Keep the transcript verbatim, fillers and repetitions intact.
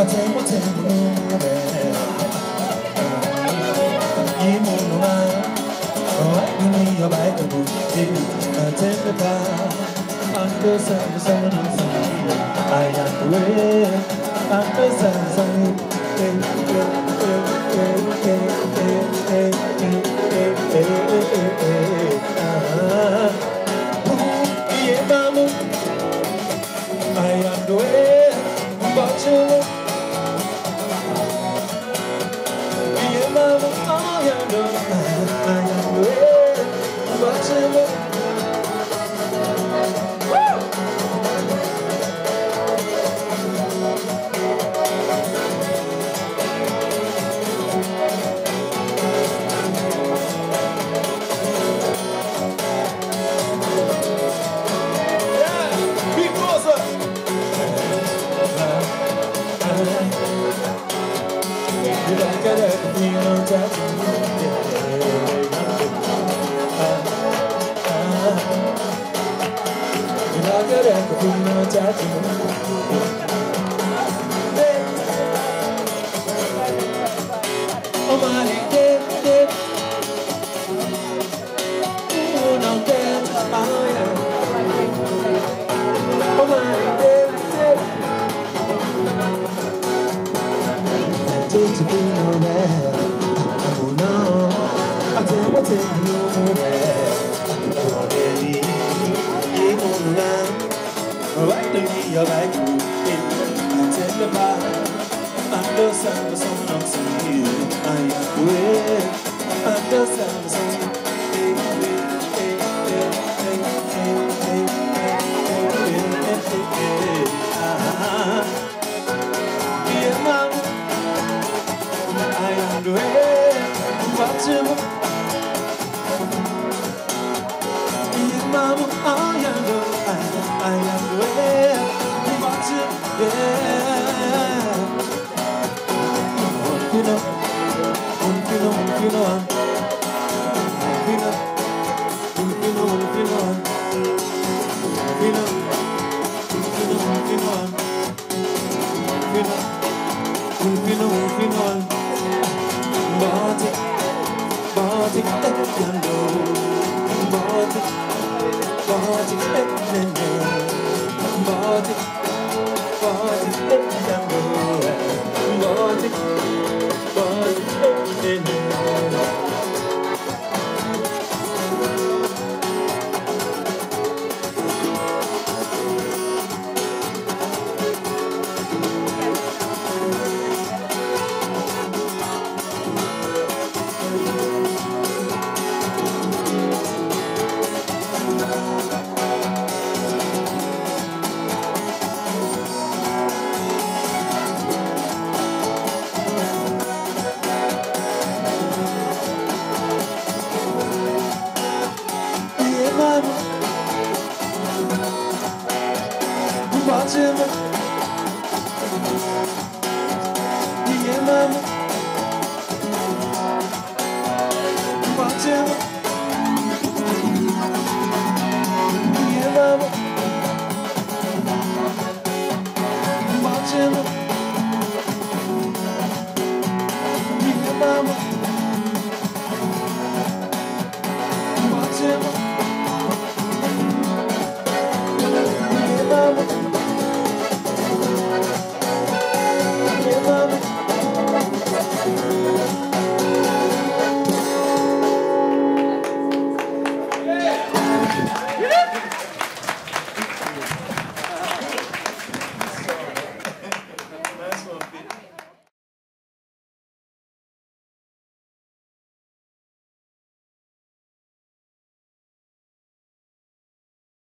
tengo tengo y mono oh ni yo vai to go tengo pa ando san san I am the way ando san san I am the way, but you look. Yeah, mama, I am the I am the way, but you look. You like it, you know that you like it, you know that oh my dear, dear oh no dear, oh yeah oh my dear, dear to be no man, oh no, I tell what you know man, oh baby, you won't run, right to me your back, I tell you about, understand the song of you, I am with, understand the song, hey, hey, hey, hey, hey, hey, hey, hey, hey, ah, yeah, mama. I am the way, but you mama, I am the I am the way, but you yeah. You know, you know, you know, you know, you know, you know, you know, you know, you know, you know. Body, body, epiano. Body, body, epiano. Body, body, epiano. Body.